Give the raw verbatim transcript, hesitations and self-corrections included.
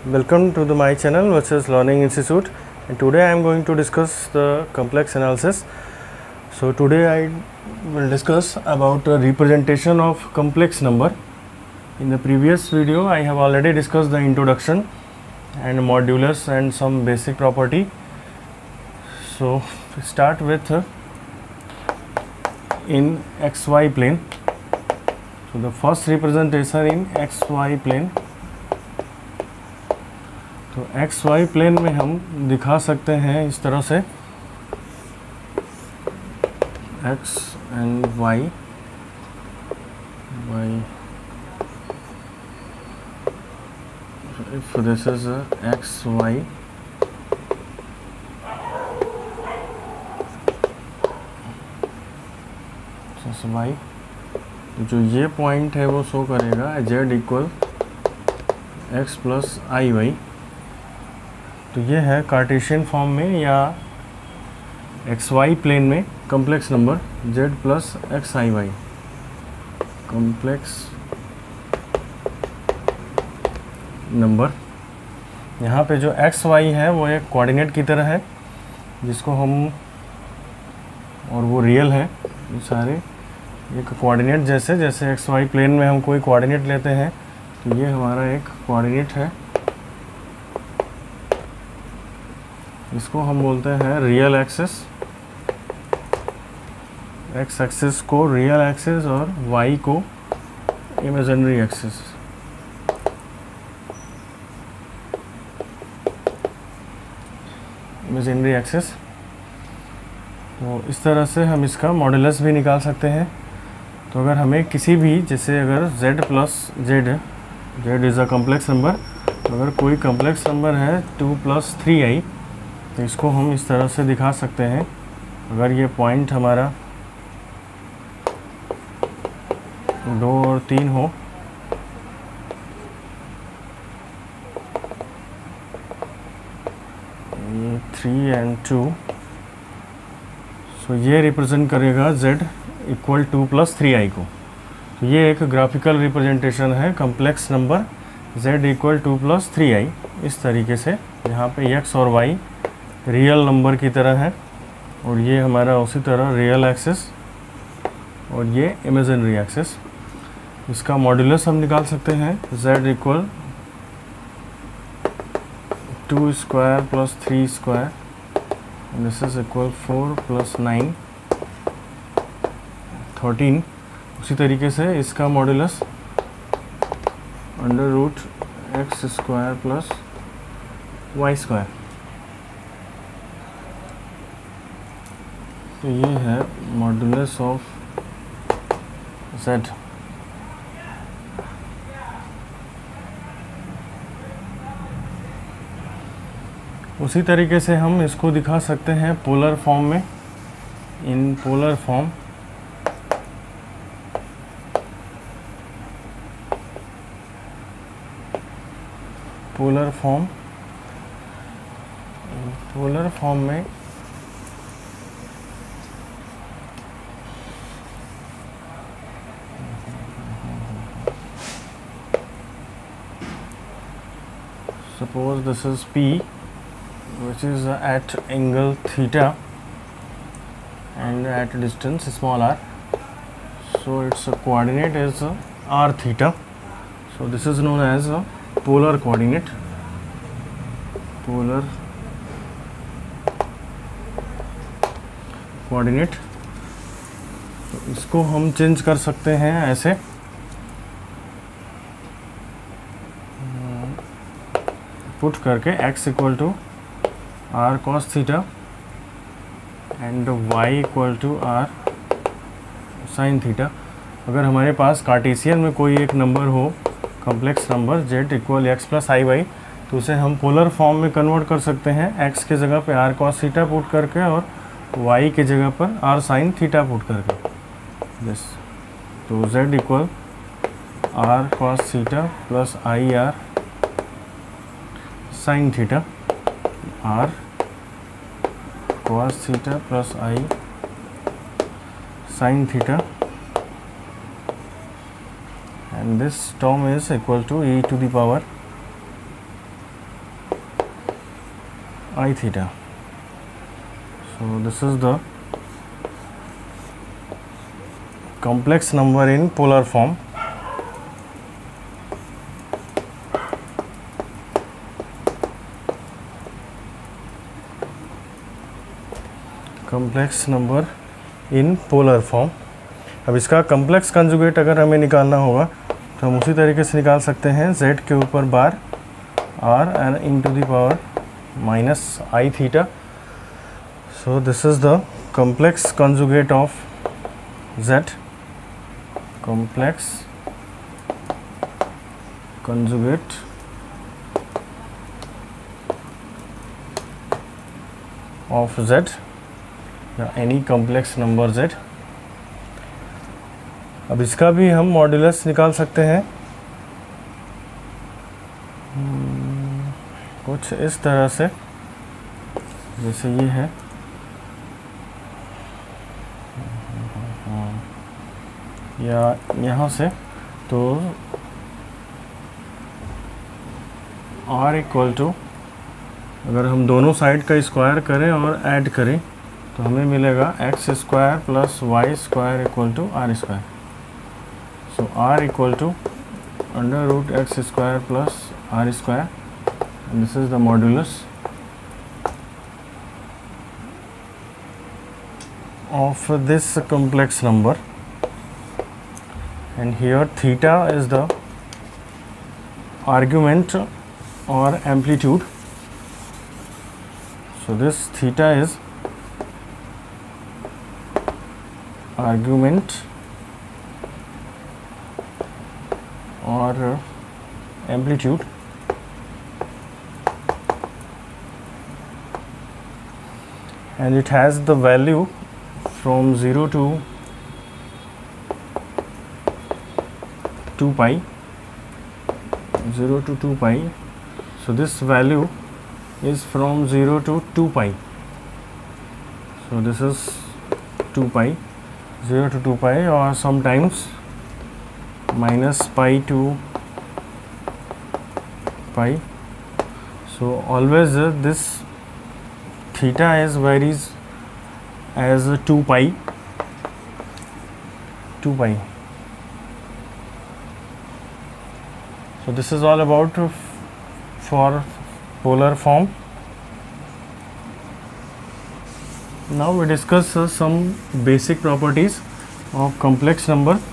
Welcome to the my channel Versus Learning Institute, and today I am going to discuss the complex analysis. So today I will discuss about the representation of complex number. In the previous video I have already discussed the introduction and modulus and some basic property. So start with uh, in xy plane. So the first representation in xy plane. तो x y plane में हम दिखा सकते हैं इस तरह से x and y y if this is x y y तो जो ये पॉइंट है वो शो करेगा z equal x plus i y. तो ये है कार्टेशियन फॉर्म में या एक्स वाई प्लेन में complex number z plus x i y complex number. यहाँ पे जो एक्स वाई है वो एक कोऑर्डिनेट की तरह है जिसको हम और वो रियल है ये सारे एक कोऑर्डिनेट जैसे जैसे एक्स वाई प्लेन में हम कोई कोऑर्डिनेट लेते हैं तो ये हमारा एक कोऑर्डिनेट है, इसको हम बोलते हैं रियल एक्सिस। एक्स एक्सिस को रियल एक्सिस और वाई को इमेजिनरी एक्सिस। इमेजिनरी एक्सिस तो इस तरह से हम इसका मॉडुलस भी निकाल सकते हैं। तो अगर हमें किसी भी जैसे अगर z plus z z is a complex number, तो अगर कोई कॉम्प्लेक्स नंबर है टू प्लस थ्री आई तो इसको हम इस तरह से दिखा सकते हैं। अगर ये पॉइंट हमारा दो और तीन हो ये थ्री एंड टू, सो ये रिप्रेजेंट करेगा z equal two plus three i को। तो ये एक ग्राफिकल रिप्रेजेंटेशन है complex number z equal two plus three i इस तरीके से, जहाँ पे x और y रियल नंबर की तरह है और ये हमारा उसी तरह रियल एक्सिस और ये इमेजिनरी एक्सिस। इसका मॉडुलस हम निकाल सकते हैं z equal two square plus three square, this is equal four plus nine thirteen. उसी तरीके से इसका modulus under root x square plus y square. तो ये है मॉडुलस ऑफ z। उसी तरीके से हम इसको दिखा सकते हैं पोलर फॉर्म में। In polar form polar form polar form में suppose this is P which is at angle theta and at distance small r, so its coordinate is r theta, so this is known as a polar coordinate polar coordinate। तो इसको हम change कर सकते हैं ऐसे, put करके x equal to r cos theta and y equal to r sine theta. अगर हमारे पास कार्टेशियन में कोई एक नंबर हो complex number z equal x plus i y, तो उसे हम पोलर फॉर्म में कन्वर्ट कर सकते हैं x के जगह पे आर कॉस थीटा पुट करके और y के जगह पर आर साइन थीटा पुट करके। यस, तो z equal r cos theta plus i r sine theta r cos theta plus i sine theta and this term is equal to e to the power I theta. So this is the complex number in polar form. Complex number in polar form. अब इसका complex conjugate अगर हमें निकालना होगा तो हम उसी तरीके से निकाल सकते हैं, z के ऊपर bar r and into the power minus i theta. So this is the complex conjugate of z, complex conjugate of z या एनी कॉम्प्लेक्स नंबर z। अब इसका भी हम मॉड्यूलस निकाल सकते हैं कुछ इस तरह से, जैसे ये है या यहाँ से। तो r इक्वल टू, अगर हम दोनों साइड का स्क्वायर करें और ऐड करें तो हमें मिलेगा x square plus y square equal to r square. So r equal to under root x square plus r square, this is the modulus of this complex number, and here theta is the argument or amplitude. So this theta is argument or amplitude, and it has the value from zero to two pi, zero to two pi. So this value is from zero to two pi. So this is two pi, zero to two pi, or sometimes minus pi to pi. So always uh, this theta is varies as two pi, two pi. So this is all about uh, for polar form. Now we discuss uh, some basic properties of complex number.